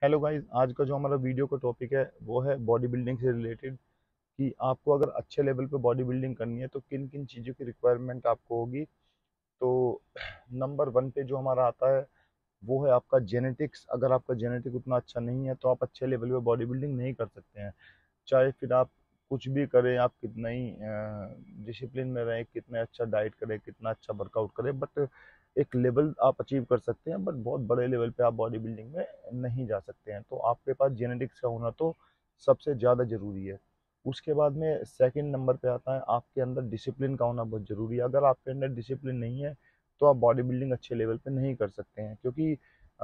Hello guys, आज का जो हमारा वीडियो का टॉपिक है वो है बॉडी बिल्डिंग से रिलेटेड। कि आपको अगर अच्छे लेवल पे बॉडी बिल्डिंग करनी है तो किन किन चीज़ों की रिक्वायरमेंट आपको होगी। तो नंबर वन पे जो हमारा आता है वो है आपका जेनेटिक्स। अगर आपका जेनेटिक उतना अच्छा नहीं है तो आप अच्छे लेवल पे बॉडी बिल्डिंग नहीं कर सकते हैं। चाहे फिर आप कुछ भी करें, आप कितना ही डिसिप्लिन में रहें, कितना अच्छा डाइट करें, कितना अच्छा वर्कआउट करें, बट एक लेवल आप अचीव कर सकते हैं, बट बहुत बड़े लेवल पे आप बॉडी बिल्डिंग में नहीं जा सकते हैं। तो आपके पास जेनेटिक्स का होना तो सबसे ज़्यादा ज़रूरी है। उसके बाद में सेकंड नंबर पे आता है आपके अंदर डिसिप्लिन का होना बहुत ज़रूरी है। अगर आपके अंदर डिसिप्लिन नहीं है तो आप बॉडी बिल्डिंग अच्छे लेवल पे नहीं कर सकते हैं, क्योंकि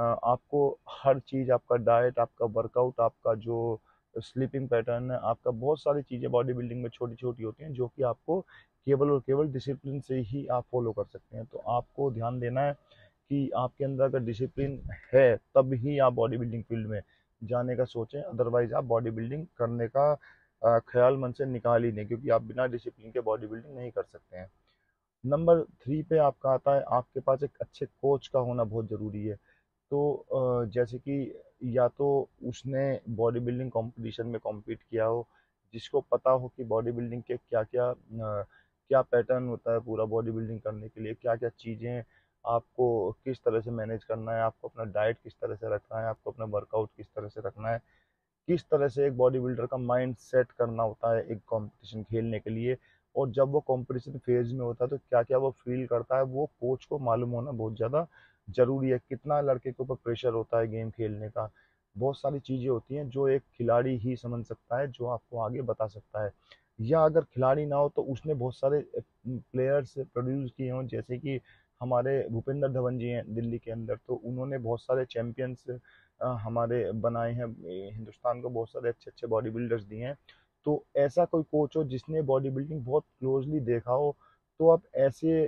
आपको हर चीज़, आपका डाइट, आपका वर्कआउट, आपका जो स्लीपिंग पैटर्न है, आपका बहुत सारी चीज़ें बॉडी बिल्डिंग में छोटी छोटी होती हैं, जो कि आपको केवल और केवल डिसिप्लिन से ही आप फॉलो कर सकते हैं। तो आपको ध्यान देना है कि आपके अंदर अगर डिसिप्लिन है तब ही आप बॉडी बिल्डिंग फील्ड में जाने का सोचें, अदरवाइज आप बॉडी बिल्डिंग करने का ख्याल मन से निकाल ही नहीं, क्योंकि आप बिना डिसिप्लिन के बॉडी बिल्डिंग नहीं कर सकते हैं। नंबर थ्री पे आपका आता है आपके पास एक अच्छे कोच का होना बहुत ज़रूरी है। तो जैसे कि या तो उसने बॉडी बिल्डिंग कंपटीशन में कॉम्पीट किया हो, जिसको पता हो कि बॉडी बिल्डिंग के क्या क्या क्या पैटर्न होता है पूरा बॉडी बिल्डिंग करने के लिए, क्या क्या चीज़ें आपको किस तरह से मैनेज करना है, आपको अपना डाइट किस तरह से रखना है, आपको अपना वर्कआउट किस तरह से रखना है, किस तरह से एक बॉडी बिल्डर का माइंड सेट करना होता है एक कंपटीशन खेलने के लिए, और जब वो कंपटीशन फेज में होता है तो क्या क्या वो फील करता है, वो कोच को मालूम होना बहुत ज़्यादा ज़रूरी है। कितना लड़के के ऊपर प्रेशर होता है गेम खेलने का, बहुत सारी चीज़ें होती हैं जो एक खिलाड़ी ही समझ सकता है, जो आपको आगे बता सकता है। या अगर खिलाड़ी ना हो तो उसने बहुत सारे प्लेयर्स प्रोड्यूस किए हों, जैसे कि हमारे भूपेंद्र धवन जी हैं दिल्ली के अंदर, तो उन्होंने बहुत सारे चैंपियंस हमारे बनाए हैं, हिंदुस्तान को बहुत सारे अच्छे अच्छे बॉडी बिल्डर्स दिए हैं। तो ऐसा कोई कोच हो जिसने बॉडी बिल्डिंग बहुत क्लोजली देखा हो, तो आप ऐसे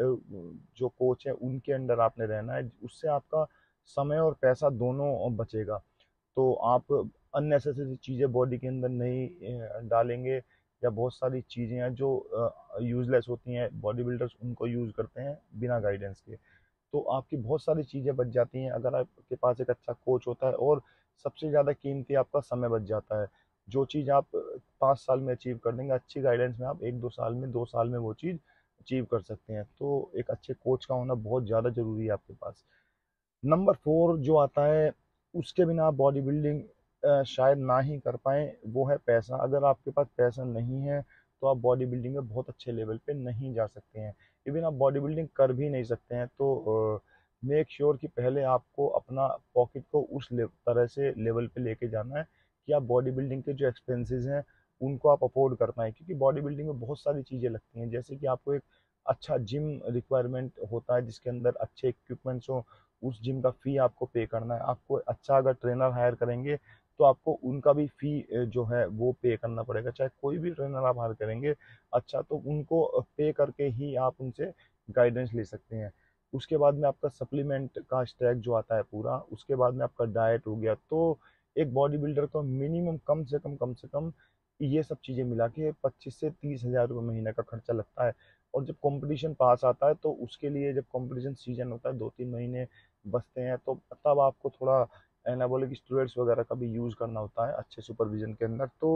जो कोच हैं उनके अंडर आपने रहना है, उससे आपका समय और पैसा दोनों बचेगा। तो आप अननेसेसरी चीज़ें बॉडी के अंदर नहीं डालेंगे, या बहुत सारी चीज़ें हैं जो यूजलेस होती हैं, बॉडी बिल्डर्स उनको यूज़ करते हैं बिना गाइडेंस के। तो आपकी बहुत सारी चीज़ें बच जाती हैं अगर आपके पास एक अच्छा कोच होता है, और सबसे ज़्यादा कीमती आपका समय बच जाता है। जो चीज़ आप 5 साल में अचीव कर देंगे, अच्छी गाइडेंस में आप 1-2 साल में, 2 साल में वो चीज़ अचीव कर सकते हैं। तो एक अच्छे कोच का होना बहुत ज़्यादा ज़रूरी है आपके पास। नंबर फोर जो आता है, उसके बिना आप बॉडी बिल्डिंग शायद ना ही कर पाएँ, वो है पैसा। अगर आपके पास पैसा नहीं है तो आप बॉडी बिल्डिंग में बहुत अच्छे लेवल पे नहीं जा सकते हैं। इवन आप बॉडी बिल्डिंग कर भी नहीं सकते हैं। तो मेक श्योर कि पहले आपको अपना पॉकेट को उस तरह से लेवल पे लेके जाना है कि आप बॉडी बिल्डिंग के जो एक्सपेंसेस हैं उनको आप अफोर्ड कर पाएँ, क्योंकि बॉडी बिल्डिंग में बहुत सारी चीज़ें लगती हैं। जैसे कि आपको एक अच्छा जिम रिक्वायरमेंट होता है जिसके अंदर अच्छे इक्विपमेंट्स हों, उस जिम का फ़ी आपको पे करना है। आपको अच्छा अगर ट्रेनर हायर करेंगे तो आपको उनका भी फ़ी जो है वो पे करना पड़ेगा। चाहे कोई भी ट्रेनर आप हायर करेंगे अच्छा, तो उनको पे करके ही आप उनसे गाइडेंस ले सकते हैं। उसके बाद में आपका सप्लीमेंट का स्टैक जो आता है पूरा, उसके बाद में आपका डाइट हो गया। तो एक बॉडी बिल्डर को मिनिमम कम से कम ये सब चीज़ें मिला के 25 से 30 हज़ार रुपये महीने का खर्चा लगता है। और जब कंपटीशन पास आता है तो उसके लिए, जब कंपटीशन सीजन होता है 2-3 महीने बचते हैं, तो तब आपको थोड़ा एनाबॉलिक स्टेरॉइड्स वगैरह का भी यूज़ करना होता है अच्छे सुपरविजन के अंदर। तो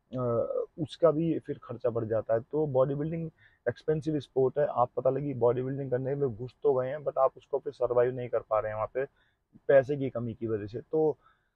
उसका भी फिर खर्चा बढ़ जाता है। तो बॉडी बिल्डिंग एक्सपेंसिव स्पोर्ट है। आप पता लगी बॉडी बिल्डिंग करने में घुस तो गए हैं, बट आप उसको फिर सर्वाइव नहीं कर पा रहे हैं वहाँ पे, पैसे की कमी की वजह से। तो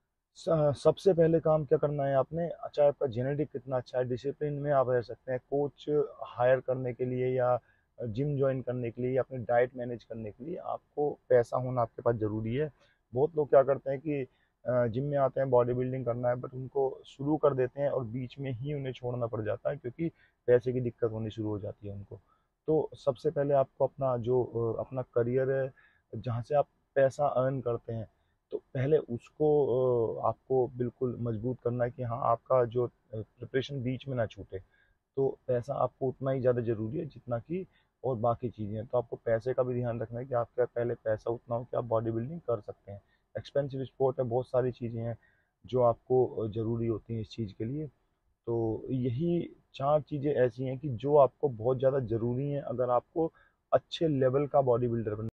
सबसे पहले काम क्या करना है आपने, चाहे आपका जेनेटिक कितना अच्छा है, डिसिप्लिन में आप रह सकते हैं, कोच हायर करने के लिए या जिम ज्वाइन करने के लिए या अपनी डाइट मैनेज करने के लिए आपको पैसा होना आपके पास ज़रूरी है। बहुत लोग क्या करते हैं कि जिम में आते हैं, बॉडी बिल्डिंग करना है, बट उनको शुरू कर देते हैं और बीच में ही उन्हें छोड़ना पड़ जाता है, क्योंकि पैसे की दिक्कत होनी शुरू हो जाती है उनको। तो सबसे पहले आपको अपना जो अपना करियर है, जहाँ से आप पैसा अर्न करते हैं, तो पहले उसको आपको बिल्कुल मजबूत करना है कि हाँ, आपका जो प्रिपरेशन बीच में ना छूटे। तो पैसा आपको उतना ही ज़्यादा ज़रूरी है जितना कि और बाकी चीज़ें हैं। तो आपको पैसे का भी ध्यान रखना है कि आपका पहले पैसा उतना हो कि आप बॉडी बिल्डिंग कर सकते हैं। एक्सपेंसिव स्पोर्ट है, बहुत सारी चीज़ें हैं जो आपको ज़रूरी होती हैं इस चीज़ के लिए। तो यही 4 चीज़ें ऐसी हैं कि जो आपको बहुत ज़्यादा ज़रूरी हैं अगर आपको अच्छे लेवल का बॉडी बिल्डर बनना